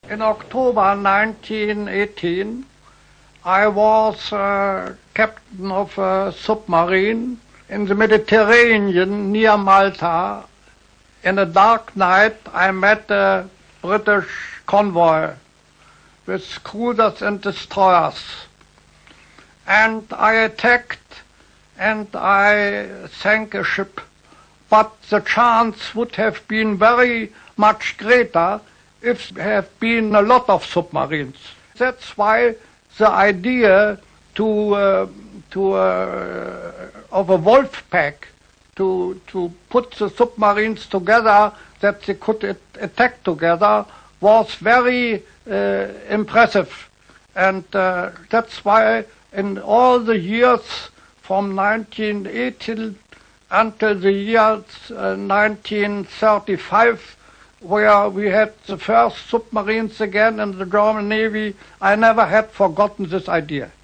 In October 1918, I was captain of a submarine in the Mediterranean near Malta. In a dark night, I met a British convoy with cruisers and destroyers. And I attacked and I sank a ship. But the chance would have been very much greater if there had been a lot of submarines. That's why the idea of a wolf pack to put the submarines together that they could attack together was very impressive. And that's why in all the years from 1918 until the year 1935, where we had the first submarines again in the German Navy, I never had forgotten this idea.